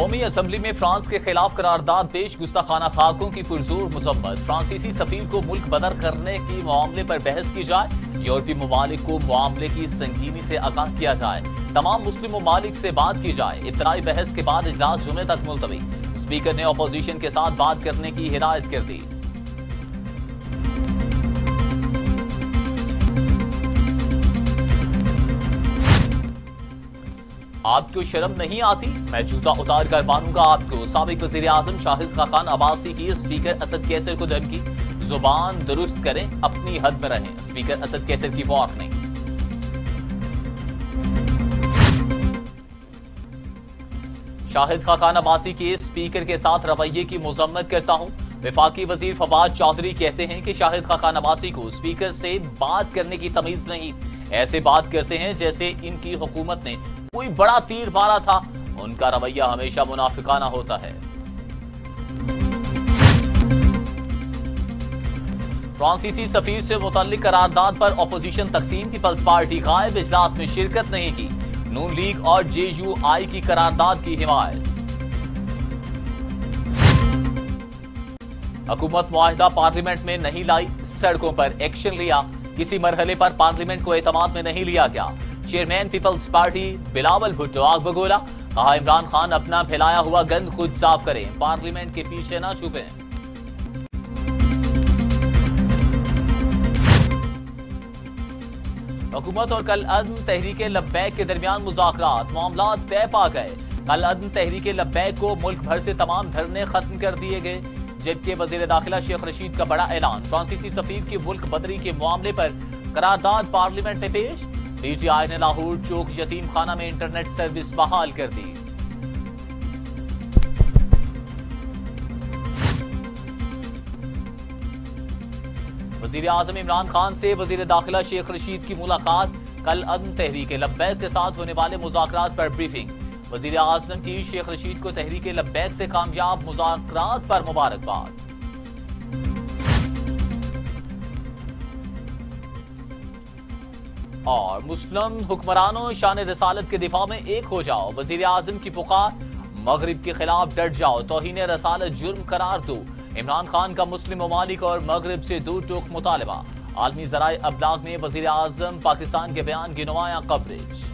कौमी असम्बली में फ्रांस के खिलाफ करारदाद पेश, गुस्ताखाना खाकों की पुरजोर मजम्मत। फ्रांसीसी सफीर को मुल्क बदर करने की मामले पर बहस की जाए। यूरोपीय ममालिक को मामले की संगीनी से आगाह किया जाए। तमाम मुस्लिम ममालिक से बात की जाए। इब्तदाई बहस के बाद इजलास जुमे तक मुलतवी। स्पीकर ने अपोजिशन के साथ बात करने की हिदायत कर दी। आपको शर्म नहीं आती? मैं जूता उतार कर मारूंगा आपको। साबिक वजीर आजम शाहिद खाकान अब्बासी की स्पीकर असद कैसर को धमकी। जुबान दुरुस्त करें, अपनी हद में रहें। स्पीकर असद कैसर की वार्निंग। शाहिद खाकान अब्बासी के स्पीकर के साथ रवैये की मजम्मत करता हूं। वफाकी वजीर फवाद चौधरी कहते हैं कि शाहिद खाकान अब्बासी को स्पीकर से बात करने की तमीज नहीं। ऐसे बात करते हैं जैसे इनकी हुकूमत ने कोई बड़ा तीर मारा था। उनका रवैया हमेशा मुनाफिकाना होता है। फ्रांसीसी सफीर से मुतल्लिक करारदाद पर अपोजिशन तकसीम। पीपल्स पार्टी गायब, इजलास में शिरकत नहीं की। नून लीग और JUI की करारदाद की हिमायत। हुकूमत मुआहिदा पार्लियामेंट में नहीं लाई, सड़कों पर एक्शन लिया। किसी मरहले पर पार्लियामेंट को एतमाद में नहीं लिया गया। चेयरमैन पीपल्स पार्टी बिलावल भुट्टो आग बगोला। कहा इमरान खान अपना फैलाया हुआ गंद खुद साफ करें, पार्लियामेंट के पीछे ना छुपें। हुकूमत और कल अदम तहरीक लब्बैक के दरमियान मुज़ाकरात, मामला तय पा गए। कल अदम तहरीक लब्बैक को मुल्क भर से तमाम धरने खत्म कर दिए गए। जबकि वजीर दाखिला शेख रशीद का बड़ा ऐलान। फ्रांसीसी सफीर की मुल्क बदरी के मामले पर करारदाद पार्लियामेंट में पेश। DGI ने लाहौर चौक यतीम खाना में इंटरनेट सर्विस बहाल कर दी। वजीर आजम इमरान खान से वजीर दाखिला शेख रशीद की मुलाकात। कल अदम तहरीक लब्बैक के साथ होने वाले मुज़ाकरात पर ब्रीफिंग। वजीर आजम की शेख रशीद को तहरीक लब्बैक से कामयाब मुज़ाकरात पर मुबारकबाद। और मुस्लिम हुक्मरानों शान रसालत के दिफा में एक हो जाओ। वजीर आजम की पुकार, मगरिब के खिलाफ डट जाओ, तौहीन रसालत जुर्म करार दो। इमरान खान का मुस्लिम ममालिक और मगरिब से दो टोक मुतालबा। आलमी ज़राए अबलाग में वजीर आजम पाकिस्तान के बयान की नुमायां कवरेज।